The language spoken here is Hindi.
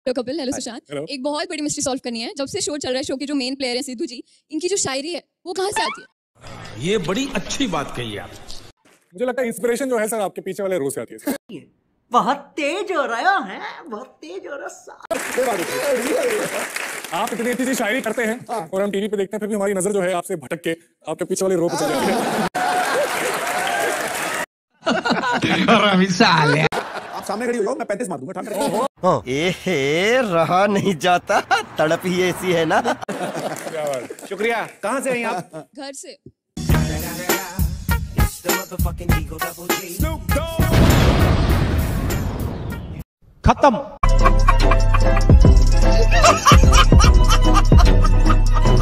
Hello Kapil, hello Sushant. एक बहुत बड़ी मिस्ट्री सॉल्व करनी है। जब से शो चल रहा है, शो के जो मेन प्लेयर है सिद्धू जी, इनकी जो शायरी है वो कहाँ से आती है? ये बड़ी अच्छी बात कही आप। मुझे लगता है इंस्पिरेशन जो है सर आपके पीछे वाले रो से आती है। बहुत तेज हो रहा है, बहुत तेज हो रहा है। आप इतनी अच्छी शायरी करते हैं और हम टीवी पे देखते हैं, फिर भी हमारी नजर जो है आपसे भटक के आपके पीछे वाले रो पे चली जाती है। आप सामने खड़ी हो जाओ, मैं 35 मार दूंगा। एहे, रहा नहीं जाता, तड़प ही ऐसी है ना। क्या बात। शुक्रिया। कहाँ से हैं आप? घर से। खत्म।